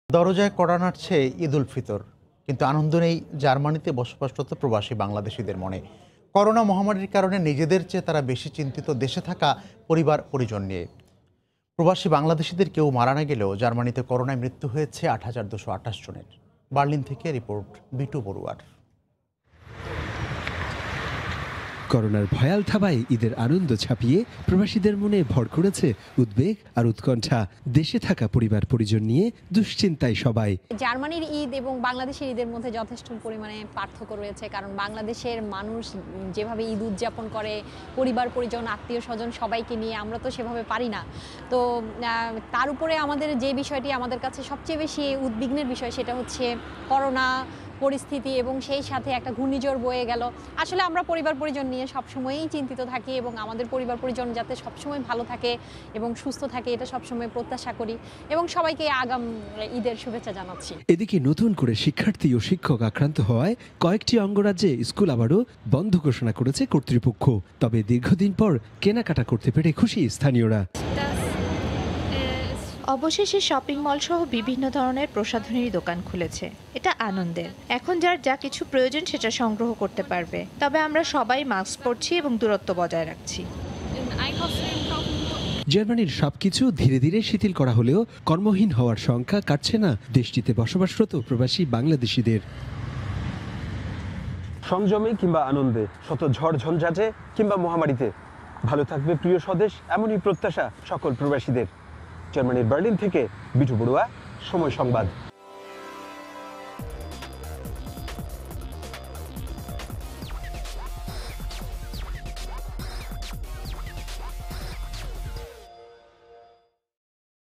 দরজায় কড়া নাড়ছে ঈদ উল ফিতর, কিন্তু আনন্দ নেই জার্মানিতে বসবাসরত প্রবাসী বাংলাদেশিদের মনে। করোনা মহামারীর কারণে নিজেদের চেয়ে তারা বেশি চিন্তিত দেশে থাকা পরিবার পরিজন নিয়ে। প্রবাসী বাংলাদেশিদের কেউ মারা না গেলেও জার্মানিতে করোনায় মৃত্যু হয়েছে ৮,২২৮ জনের। বার্লিন থেকে রিপোর্ট বিটু বড়ুয়ার। করোনার ভয়াল থাবায় ঈদের আনন্দ ছাপিয়ে প্রবাসীদের মনে ভর করেছে উদ্বেগ আর উৎকণ্ঠা। দেশে থাকা পরিবার পরিজন নিয়ে দুশ্চিন্তায় সবাই। জার্মানির ঈদ এবং বাংলাদেশের ঈদের মধ্যে যথেষ্ট পরিমাণে পার্থক্য রয়েছে, কারণ বাংলাদেশের মানুষ যেভাবে ঈদ উদযাপন করে পরিবার পরিজন আত্মীয় স্বজন সবাইকে নিয়ে, আমরা তো সেভাবে পারি না। তো তার উপরে আমাদের যে বিষয়টি আমাদের কাছে সবচেয়ে বেশি উদ্বিগ্নের বিষয়, সেটা হচ্ছে করোনা পরিস্থিতি এবং সেই সাথে একটা ঘূর্ণিঝড় বয়ে গেল। আসলে আমরা পরিবার পরিজন নিয়ে সবসময়ই চিন্তিত থাকি এবং আমাদের পরিবার পরিজন যাতে সবসময় ভালো থাকে এবং সুস্থ থাকে, এটা সবসময় প্রত্যাশা করি এবং সবাইকে আগাম ঈদের শুভেচ্ছা জানাচ্ছি। এদিকে নতুন করে শিক্ষার্থী ও শিক্ষক আক্রান্ত হওয়ায় কয়েকটি অঙ্গরাজ্যে স্কুল আবারও বন্ধ ঘোষণা করেছে কর্তৃপক্ষ। তবে দীর্ঘদিন পর কেনাকাটা করতে পেরে খুশি স্থানীয়রা। অবশেষে শপিং মল সহ বিভিন্ন ধরনের প্রসাধনীর দোকান খুলেছে। এটা আনন্দের। এখন যার যা কিছু প্রয়োজন সেটা সংগ্রহ করতে পারবে। তবে আমরা সবাই মাস্ক পরছি এবং দূরত্ব বজায় রাখছি। জার্মানির সবকিছু ধীরে ধীরে শিথিল করা হলেও কর্মহীন হওয়ার সংখ্যা কাটছে না দেশটিতে বসবাসরত প্রবাসী বাংলাদেশিদের। সংযমে কিংবা আনন্দে, শত ঝড় ঝঞ্ঝাটে কিংবা মহামারীতে ভালো থাকবে প্রিয় স্বদেশ, এমনই প্রত্যাশা সকল প্রবাসীদের। জার্মানির বার্লিন থেকে বিটু বড়ুয়া, সময় সংবাদ।